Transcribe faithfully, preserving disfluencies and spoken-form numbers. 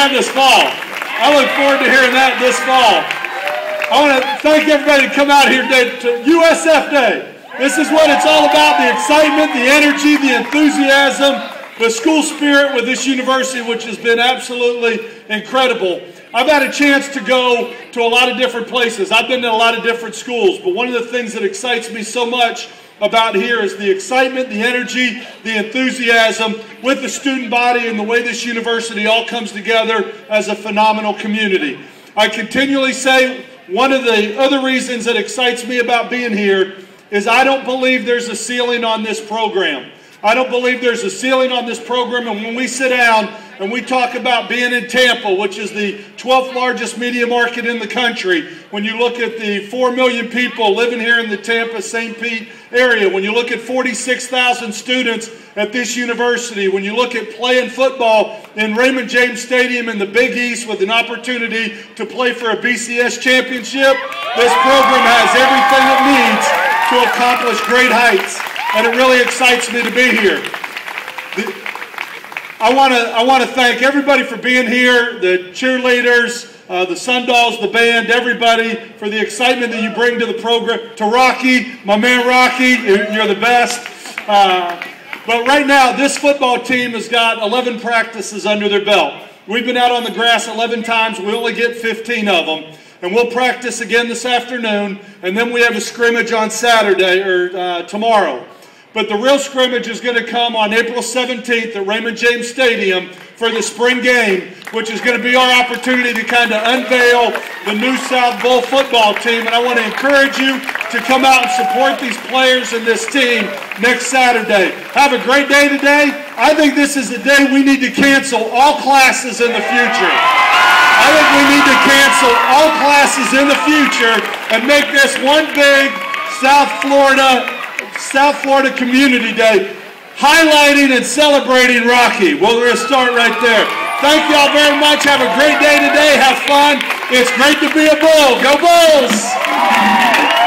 that this fall. I look forward to hearing that this fall. I want to thank everybody to come out here today to U S F Day. This is what it's all about, the excitement, the energy, the enthusiasm, the school spirit with this university, which has been absolutely incredible. I've had a chance to go to a lot of different places. I've been to a lot of different schools, but one of the things that excites me so much about here is the excitement, the energy, the enthusiasm with the student body and the way this university all comes together as a phenomenal community. I continually say one of the other reasons that excites me about being here is I don't believe there's a ceiling on this program. I don't believe there's a ceiling on this program, and when we sit down and we talk about being in Tampa, which is the twelfth largest media market in the country, when you look at the four million people living here in the Tampa, Saint Pete area, when you look at forty-six thousand students at this university, when you look at playing football in Raymond James Stadium in the Big East with an opportunity to play for a B C S championship, this program has everything it needs to accomplish great heights, and it really excites me to be here. The, I want to I want to thank everybody for being here, the cheerleaders, uh, the Sundolls, the band, everybody for the excitement that you bring to the program. To Rocky, my man Rocky, you're the best. Uh, but right now, this football team has got eleven practices under their belt. We've been out on the grass eleven times. We only get fifteen of them. And we'll practice again this afternoon, and then we have a scrimmage on Saturday or uh, tomorrow. But the real scrimmage is going to come on April seventeenth at Raymond James Stadium for the spring game, which is going to be our opportunity to kind of unveil the new South Bowl football team. And I want to encourage you to come out and support these players and this team next Saturday. Have a great day today. I think this is the day we need to cancel all classes in the future. I think we need to cancel all classes in the future and make this one big South Florida South Florida Community Day, highlighting and celebrating Rocky. Well, we're going to start right there. Thank you all very much. Have a great day today. Have fun. It's great to be a Bull. Go Bulls!